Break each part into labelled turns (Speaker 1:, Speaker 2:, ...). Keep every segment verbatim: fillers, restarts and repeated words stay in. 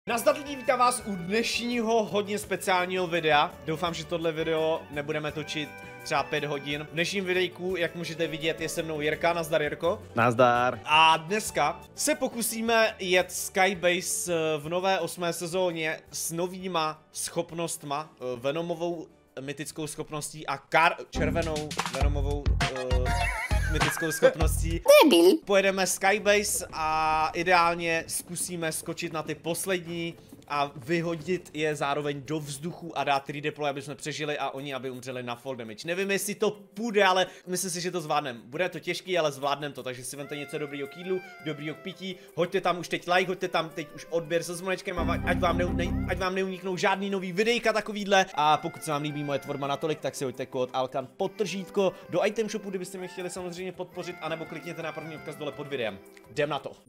Speaker 1: Nazdar lidi, vítám vás u dnešního hodně speciálního videa. Doufám, že tohle video nebudeme točit třeba pět hodin. V dnešním videjku, jak můžete vidět, je se mnou Jirka. Nazdar, Jirko.
Speaker 2: Nazdar.
Speaker 1: A dneska se pokusíme jet Skybase v nové osmé sezóně s novýma schopnostma, Venomovou mytickou schopností a kar červenou Venomovou uh, mytickou schopností. Debil. Pojedeme Skybase a ideálně zkusíme skočit na ty poslední a vyhodit je zároveň do vzduchu a dát tři deploy, aby jsme přežili a oni, aby umřeli na fall damage. Nevím, jestli to půjde, ale myslím si, že to zvládneme. Bude to těžký, ale zvládneme to, takže si vemte něco dobrýho k jídlu, dobrýho k pití, hoďte tam už teď like, hoďte tam teď už odběr se zvonečkem, ať vám, ne, ne, ať vám neuniknou žádný nový videjka takovýhle. A pokud se vám líbí moje tvorba natolik, tak si hoďte kód Alkan podtržítko do item shopu, kdybyste mě chtěli samozřejmě podpořit, anebo klikněte na první odkaz dole pod videem. Jdem na to.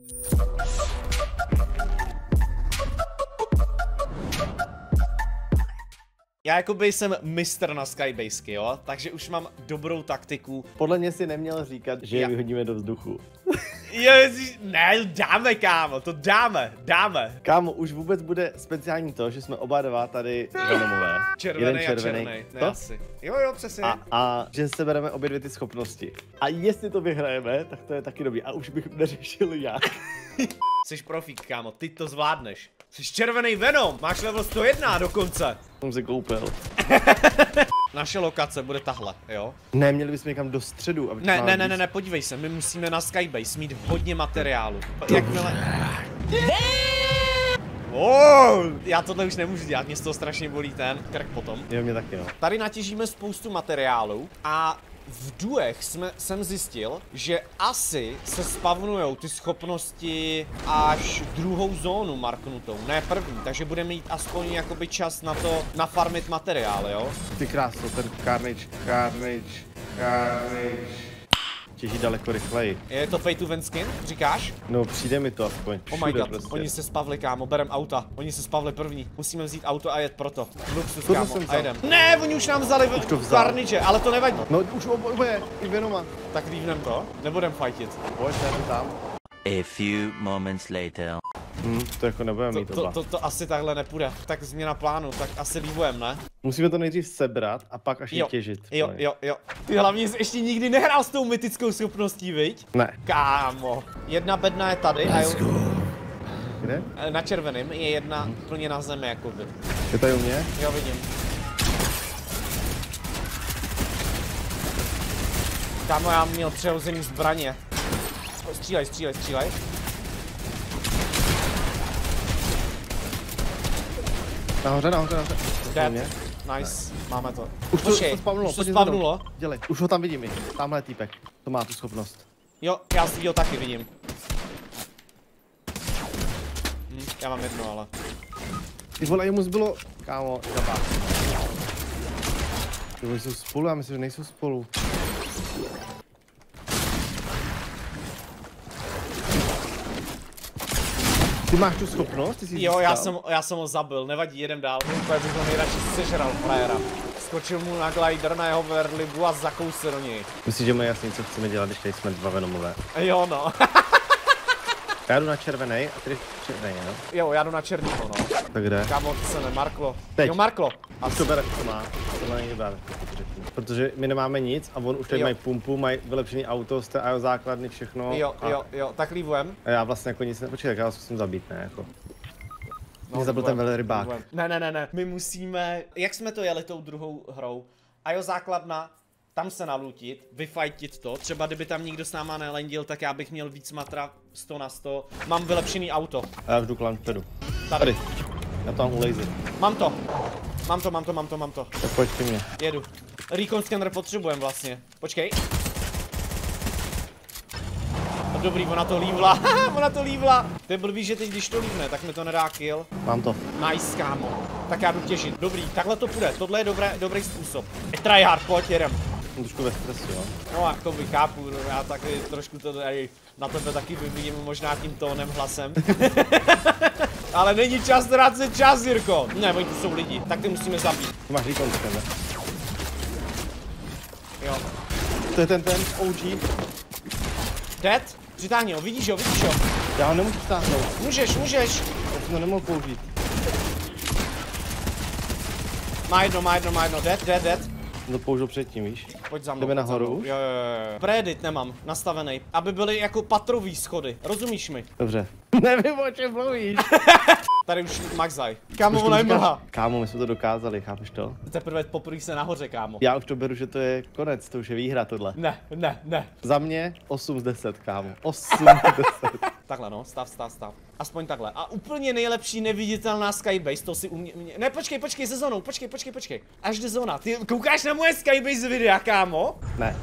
Speaker 1: Já jakoby jsem mistr na Skybasky, jo, takže už mám dobrou taktiku.
Speaker 2: Podle mě si neměl říkat, že je vyhodíme do vzduchu.
Speaker 1: Ježiš, ne, dáme, kámo, to dáme, dáme.
Speaker 2: Kámo, už vůbec bude speciální to, že jsme oba dva tady Venomové.
Speaker 1: Červený a červený, ne asi. Jo, jo, přesně.
Speaker 2: A, a že se bereme obě dvě ty schopnosti. A jestli to vyhrajeme, tak to je taky dobrý. A už bych neřešil jak.
Speaker 1: Jsi profík, kámo, ty to zvládneš. Jsi červený Venom, máš level sto jedna dokonce.
Speaker 2: Jsem si koupil.
Speaker 1: Naše lokace bude tahle, jo?
Speaker 2: Ne, měli bychom někam do středu. Aby
Speaker 1: ne, ne, ne, ne, ne, podívej se, my musíme na Skybase mít hodně materiálu. Jakmile... Oh, já tohle už nemůžu dělat, mě z toho strašně bolí ten krk potom.
Speaker 2: Jo, mě taky, no.
Speaker 1: Tady natěžíme spoustu materiálu a v duech jsme, jsem zjistil, že asi se spavnujou ty schopnosti až druhou zónu marknutou, ne první, takže budeme mít aspoň jakoby čas na to nafarmit materiál, jo?
Speaker 2: Ty krásno, ten Carnage, Carnage, Carnage. Těží daleko rychleji.
Speaker 1: Je to pay to win skin, říkáš?
Speaker 2: No, přijde mi to aspoň.
Speaker 1: Oh my god, prostě. Oni se spavli, kámo, berem auta. Oni se spavli první. Musíme vzít auto a jet proto. Luxus, kámo, a jedem. Ne, oni už nám vzali Carnage, ale to nevadí.
Speaker 2: No, už oboje, i Venoma.
Speaker 1: Tak lívnem to, nebudem fightit.
Speaker 2: Pojď, já tam.
Speaker 3: A few moments later.
Speaker 2: Hmm, to jako nebudeme mít
Speaker 1: to, to, to, to asi takhle nepůjde. Tak změna plánu, tak asi líbujem, ne?
Speaker 2: Musíme to nejdřív sebrat a pak až je těžit.
Speaker 1: Jo, jo, jo. Ty hlavně jsi ještě nikdy nehrál s tou mytickou schopností, viď?
Speaker 2: Ne.
Speaker 1: Kámo. Jedna bedna je tady a jo...
Speaker 2: Kde?
Speaker 1: Na červeném je jedna hmm. plně na zemi, jakoby.
Speaker 2: Je tady u mě?
Speaker 1: Jo, vidím. Kámo, já měl přehozený zbraně. Střílej, střílej, střílej.
Speaker 2: Nahoře, nahoře, nahoře.
Speaker 1: Dead. Nice, máme to.
Speaker 2: Už to,
Speaker 1: Počkej,
Speaker 2: to spavnulo,
Speaker 1: už to spavnulo.
Speaker 2: Dělej, už ho tam vidím i. Tamhle je týpek, to má tu schopnost.
Speaker 1: Jo, já si ho taky vidím. Hm, já mám jedno, ale.
Speaker 2: Ty vole, jemu zbylo, kámo, zabá. Ty vole, jsou spolu, já myslím, že nejsou spolu. Ty máš tu schopnost? Ty jsi
Speaker 1: jo, já jsem, já jsem ho zabil, nevadí, jedem dál. Úplně bych ho nejradši sežral, frajera. Skočil mu na glider na jeho verlibu a zakousl do něj.
Speaker 2: Myslíš, že máme jasný, co chceme dělat, když tady jsme dva Venomové?
Speaker 1: Jo, no.
Speaker 2: Já jdu na červenej a ty červenej, no?
Speaker 1: Jo, já jdu na černýho, no.
Speaker 2: Tak kde?
Speaker 1: Kámo, to se nemarklo.
Speaker 2: Teď.
Speaker 1: Jo, marklo.
Speaker 2: A to bere, co má. Tohle není dobré. Protože my nemáme nic a on už tady mají pumpu, mají vylepšený auto, jste a základny, všechno.
Speaker 1: Jo,
Speaker 2: a...
Speaker 1: jo, jo, tak líbujem.
Speaker 2: A já vlastně jako nic ne... Počkej, tak já ho zkusím zabít, ne, jako.
Speaker 1: No,
Speaker 2: mě zabil ten velrybák.
Speaker 1: Ne, ne, ne, ne, my musíme, jak jsme to jeli tou druhou hrou, a jo, základna, tam se nalutit, vyfajtit to, třeba kdyby tam nikdo s náma nelendil, tak já bych měl víc matra sto na sto, mám vylepšený auto.
Speaker 2: A já vždu k launchpadu.
Speaker 1: Tady.
Speaker 2: Tady. Já to mám u lazy.
Speaker 1: Mám to. Mám to, mám to, mám to, mám to.
Speaker 2: Tak pojď ke mně.
Speaker 1: Jedu. Recon scanner potřebujem vlastně. Počkej. No dobrý, ona to lívla. Ona to lívla. To je blbý, že teď když to lívne, tak mi to nedá kill.
Speaker 2: Mám to.
Speaker 1: Nice, kámo. Tak já jdu těžit. Dobrý, takhle to půjde. Tohle je dobré, dobrý způsob. Tryhard, pojď, jedem.
Speaker 2: Jsem trošku ve stresu, jo.
Speaker 1: No jako by chápu, no, já taky trošku to tady na tebe taky vyvíjím možná tím tónem hlasem. Ale není čas ztrácet čas, Jirko. Ne, oni tu jsou lidi, tak ty musíme zabít.
Speaker 2: Tu máš recon scanner.
Speaker 1: Jo.
Speaker 2: To je ten ten O G.
Speaker 1: Dead? Přitáhni ho, vidíš ho, vidíš ho.
Speaker 2: Já ho nemůžu stáhnout.
Speaker 1: Můžeš, můžeš.
Speaker 2: jsem to nemohl použít.
Speaker 1: Má jedno, má jedno, má jedno, dead, dead, dead.
Speaker 2: Jsem to použil předtím, víš?
Speaker 1: Pojď za mnou.
Speaker 2: Jdeme nahoru
Speaker 1: už?
Speaker 2: už?
Speaker 1: Jo, jo, jo. Predit nemám nastavený, aby byly jako patrový schody, rozumíš mi?
Speaker 2: Dobře. Nevím, o čem mluvíš.
Speaker 1: Tady už Maxaj. Kámo,
Speaker 2: Už to
Speaker 1: ona je
Speaker 2: říkáš?
Speaker 1: mlha.
Speaker 2: Kámo, my jsme to dokázali, chápeš to?
Speaker 1: Teprve poprvé se nahoře, kámo.
Speaker 2: Já už to beru, že to je konec, to už je výhra tohle.
Speaker 1: Ne, ne, ne.
Speaker 2: Za mě osm z deseti, kámo. osm z deseti.
Speaker 1: Takhle no, stav, stav, stav. Aspoň takhle. A úplně nejlepší neviditelná skybase, to si umě... umě... Ne, počkej, počkej, se zónou, počkej, počkej, počkej. Až jde zóna. Ty koukáš na moje skybase videa, kámo?
Speaker 2: Ne.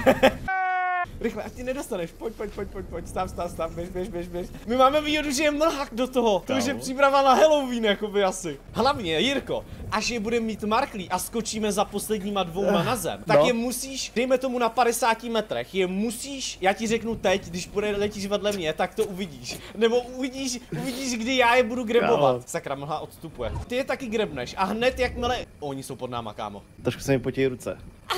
Speaker 1: Rychle, ať ti nedostaneš, pojď, pojď, pojď, pojď, pojď, stav, stav, stav, běž, běž, běž, běž. My máme výhodu, že je mlhak do toho, to už je příprava na Halloween, jakoby asi. Hlavně, Jirko, až je budeme mít marklí a skočíme za posledníma dvouma na zem, tak
Speaker 2: No.
Speaker 1: je musíš, dejme tomu na padesáti metrech, je musíš, já ti řeknu teď, když bude letíš vedle mě, tak to uvidíš. Nebo uvidíš, uvidíš, kdy já je budu grebovat.
Speaker 2: Kámo.
Speaker 1: Sakra, mlha odstupuje. Ty je taky grebneš a hned jakmile, oni jsou pod náma, kámo.
Speaker 2: Trošku se mi potějí ruce.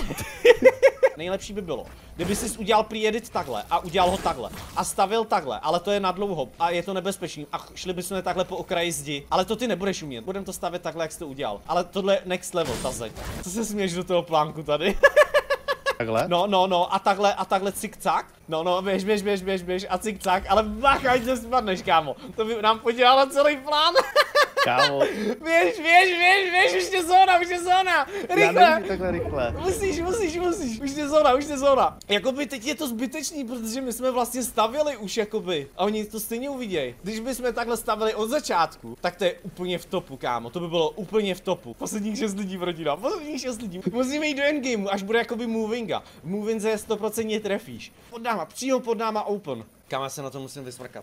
Speaker 1: Nejlepší by bylo, kdyby jsi udělal pre-edit takhle a udělal ho takhle a stavil takhle, ale to je na dlouho a je to nebezpečný a šli bychom takhle po okraji zdi, ale to ty nebudeš umět, budem to stavět takhle, jak jsi to udělal, ale tohle je next level, ta zeď. Co se směješ do toho plánku tady?
Speaker 2: Takhle?
Speaker 1: No, no, no, a takhle, a takhle cik-cak, no, no, běž, běž, běž, běž, běž a cik-cak, ale bacha, ať se spadneš, kámo, to by nám podělalo celý plán.
Speaker 2: Kámo.
Speaker 1: Běž, běž, běž, běž, už je zóna, už je zóna,
Speaker 2: Já
Speaker 1: rychle.
Speaker 2: nevím takhle rychle.
Speaker 1: Musíš, musíš, musíš, už je zóna, už je zóna. Jakoby teď je to zbytečný, protože my jsme vlastně stavili už jakoby a oni to stejně uvidějí. Když bychom takhle stavili od začátku, tak to je úplně v topu, kámo, to by bylo úplně v topu. Posledních šest lidí v rodinách, posledních šest lidí. Musíme jít do endgameu, až bude jakoby movinga. V movinze je sto procent trefíš. Pod náma, přímo pod náma open. Kam já se na to musím vysmrkat.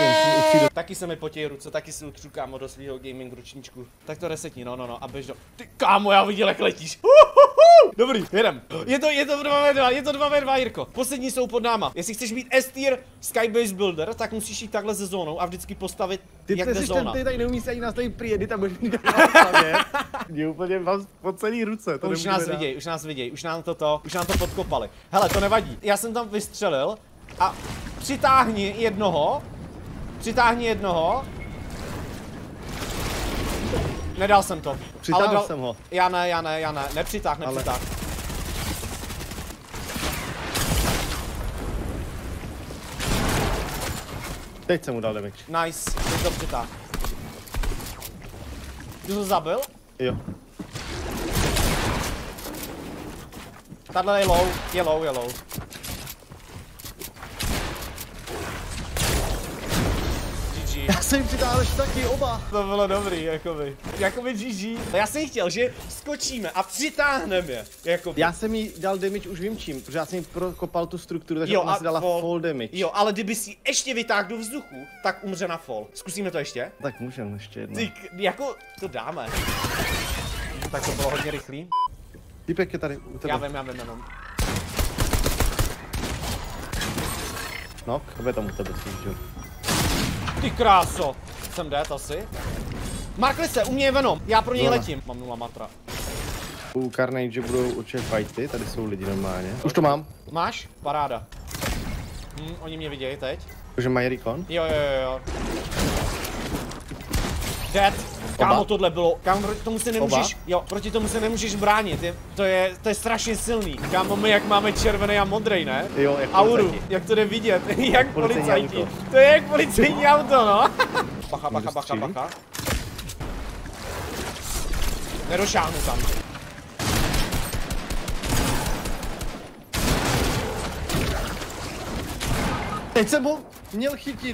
Speaker 1: Taky se mi potějí ruce, taky si utřu, kámo, do svého gaming ručníčku. Tak to resetni, no, no, no, a běž do... Ty kámo, já viděl, jak letíš. Uhuhu. Dobrý, jedem. Je to, je to dva ve dva, je to dva ve dva, Jirko. Poslední jsou pod náma. Jestli chceš mít S-tier Skybase Builder, tak musíš jít takhle ze zónou a vždycky postavit,
Speaker 2: Ty
Speaker 1: jak jde
Speaker 2: jsi
Speaker 1: zóna.
Speaker 2: ten, ty tady neumíš ani nastavit pre-edit a budeš mít takhle. Mě úplně mám po celý ruce, to
Speaker 1: Už nás viděj, už nás viděj, už nám to to, už nám to podkopali. Hele, to nevadí. Já jsem tam vystřelil a přitáhni jednoho. Přitáhni jednoho. Nedal jsem to.
Speaker 2: Přitáhl
Speaker 1: ale dal...
Speaker 2: jsem ho.
Speaker 1: Já ne, já ne, já ne. Nepřitáh, nepřitáh. Ale...
Speaker 2: Teď jsem mu dal damage.
Speaker 1: Nice, teď to přitáh. Ty jsi ho zabil?
Speaker 2: Jo.
Speaker 1: Tahle je low, je low, je low.
Speaker 2: Já jsem přitáhl ještě taky oba.
Speaker 1: To bylo dobrý, jakoby. Jakoby G G. Já jsem chtěl, že skočíme a přitáhneme je. Jakoby.
Speaker 2: Já jsem jí dal damage už vím čím, protože já jsem jí prokopal tu strukturu, takže
Speaker 1: Jo,
Speaker 2: ona
Speaker 1: a
Speaker 2: si dala
Speaker 1: fall.
Speaker 2: fall damage.
Speaker 1: Jo, ale kdyby si ještě vytáhl do vzduchu, tak umře na fall. Zkusíme to ještě?
Speaker 2: Tak můžeme ještě jedno.
Speaker 1: Ty, jako, to dáme. Tak to bylo hodně rychlý.
Speaker 2: Týpek je tady u tebe.
Speaker 1: Já vím, já vím, jenom.
Speaker 2: No, bude tam u tebe, jo.
Speaker 1: Ty kráso. Jsem dead asi. Markli se, u mě je Venom, já pro něj
Speaker 2: Zóna.
Speaker 1: letím. Mám nula matra.
Speaker 2: U Carnage budou určitě fighty, tady jsou lidi normálně. Už to mám.
Speaker 1: Máš? Paráda. Hm, oni mě vidějí teď.
Speaker 2: Takže mají recon.
Speaker 1: Jo, jo, jo, jo. Dead. Kámo, tohle bylo, kámo, proti tomu se nemůžeš,
Speaker 2: Oba?
Speaker 1: jo, proti tomu se nemůžeš bránit, je, to je, to je strašně silný. Kámo, my jak máme červený a modrej, ne?
Speaker 2: Jo, jak
Speaker 1: Auru,
Speaker 2: policajti.
Speaker 1: jak to jde vidět, jak
Speaker 2: Policejní
Speaker 1: policajti.
Speaker 2: auto.
Speaker 1: To je jak policejní auto, no. Bacha, bacha,
Speaker 2: Můžu
Speaker 1: bacha,
Speaker 2: střílet?
Speaker 1: bacha. Nedošáhnu tam.
Speaker 2: Teď jsem ho měl chytit.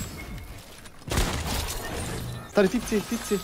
Speaker 2: Tady typci, typci.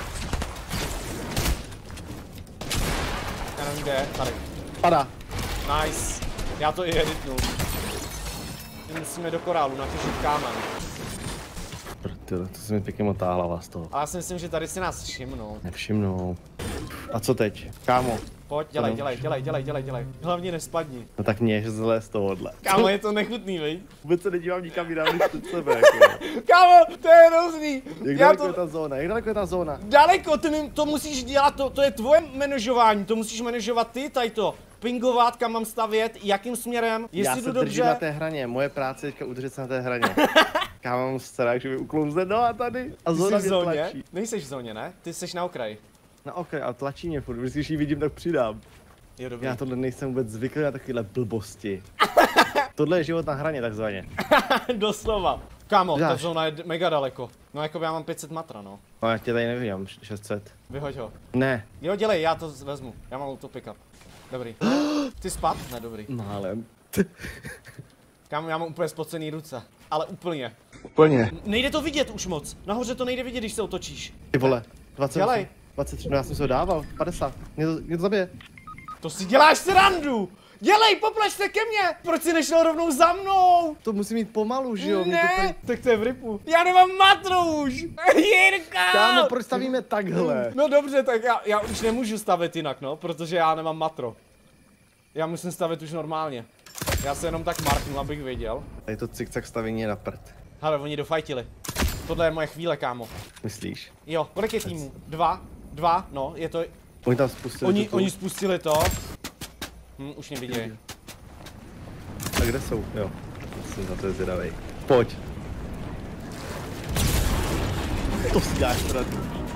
Speaker 1: Já nevím, kde je, tady.
Speaker 2: Padá.
Speaker 1: Nice. Já to i editnu. My musíme do korálu natěžit kámen.
Speaker 2: Tyhle, to se mi pěkně motá hlava z toho.
Speaker 1: Ale já si myslím, že tady si nás všimnou.
Speaker 2: Nevšimnou. A co teď? Kámo.
Speaker 1: Pojď, dělej,
Speaker 2: No.
Speaker 1: dělej, dělej, dělej, dělej, dělej. Hlavně nespadni.
Speaker 2: No tak mě, že zle z tohohle.
Speaker 1: Kámo, je to nechutný, viď?
Speaker 2: Vůbec se nedívám nikam jinam než před sebe, jako.
Speaker 1: Kámo, to je hrozný.
Speaker 2: Jak
Speaker 1: Já
Speaker 2: daleko je
Speaker 1: to...
Speaker 2: ta zóna? Jak daleko je ta zóna?
Speaker 1: Daleko, ty mi, to musíš dělat, to, to je tvoje manažování, to musíš manažovat ty, tady to. Pingovat, kam mám stavět, jakým směrem,
Speaker 2: Já
Speaker 1: jestli
Speaker 2: se
Speaker 1: jdu
Speaker 2: držím na
Speaker 1: dobře.
Speaker 2: té hraně, moje práce je teďka udržet se na té hraně. Kámo, mám strach, že mi uklouzne noha tady a
Speaker 1: Ty
Speaker 2: zóna
Speaker 1: jsi v
Speaker 2: mě
Speaker 1: zóně?
Speaker 2: tlačí.
Speaker 1: Nejseš v zóně, ne? Ty jsi na okraji.
Speaker 2: No ok, a tlačí mě furt, když ji vidím, tak přidám.
Speaker 1: Jo, dobrý.
Speaker 2: Já tohle nejsem vůbec zvyklý na takovéhle blbosti. Tohle je život na hraně takzvaně.
Speaker 1: Doslova. Kámo, ta
Speaker 2: Dáš.
Speaker 1: zóna je mega daleko. No jako já mám pět set matra, no.
Speaker 2: No já tě tady nevidím, šest set.
Speaker 1: Vyhoď ho.
Speaker 2: Ne.
Speaker 1: Jo, dělej, já to vezmu. Já mám auto pick-up. Dobrý. Ty spad? Ne, dobrý.
Speaker 2: Málem.
Speaker 1: Kámo, já mám úplně spocený ruce. Ale úplně.
Speaker 2: Úplně.
Speaker 1: Nejde to vidět už moc. Nahoře to nejde vidět, když se otočíš.
Speaker 2: Ty vole, dvacet osm,
Speaker 1: Dělej.
Speaker 2: dvacet tři, no já jsem se ho dával, padesát, mě to, mě to zabije.
Speaker 1: To si děláš srandu! Dělej, popleš se ke mně! Proč jsi nešel rovnou za mnou?
Speaker 2: To musí mít pomalu, že jo? Mě to
Speaker 1: Ne,
Speaker 2: tady...
Speaker 1: tak to je v ripu. Já nemám matru už! Jirka!
Speaker 2: Kámo, proč stavíme takhle?
Speaker 1: No dobře, tak já, já už nemůžu stavět jinak, no, protože já nemám matro. Já musím stavět už normálně. Já se jenom tak marknu, abych věděl.
Speaker 2: Tady to cikcak stavění je na prd.
Speaker 1: Hele, oni dofajtili. Tohle je moje chvíle, kámo.
Speaker 2: Myslíš?
Speaker 1: Jo, kolik je týmů? Dva? Dva? No, je to...
Speaker 2: Oni tam spustili
Speaker 1: Oni,
Speaker 2: tu-
Speaker 1: oni spustili to. Hm, už mě vidějí.
Speaker 2: A kde jsou? Jo, jsem za to je zvědavej. Pojď. To si dáš srandu.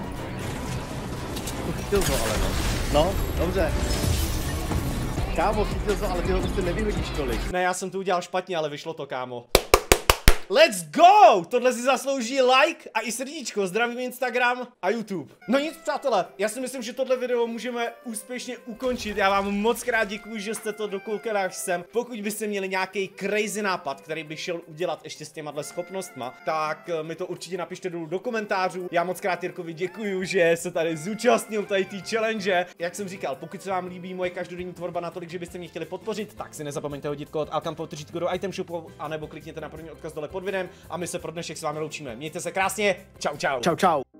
Speaker 2: To chytil ho ale no. No, dobře. Kámo, chytil ho, ale ty ho prostě nevyhodíš tolik.
Speaker 1: Ne, já jsem to udělal špatně, ale vyšlo to, kámo. Let's go! Tohle si zaslouží like a i srdíčko. Zdravím Instagram a YouTube. No nic, přátelé, já si myslím, že tohle video můžeme úspěšně ukončit. Já vám moc krát děkuji, že jste to dokoukali až sem. Pokud byste měli nějaký crazy nápad, který by šel udělat ještě s těma schopnostma, tak mi to určitě napište dolů do komentářů. Já moc krát Jirkovi děkuji, že se tady zúčastnil tady té challenge. Jak jsem říkal, pokud se vám líbí moje každodenní tvorba natolik, že byste mě chtěli podpořit, tak si nezapomeňte hodit kód Alkampo do item shopu, anebo klikněte na první odkaz dole pod videem a my se pro dnešek s vámi loučíme. Mějte se krásně, čau čau.
Speaker 2: Čau, čau.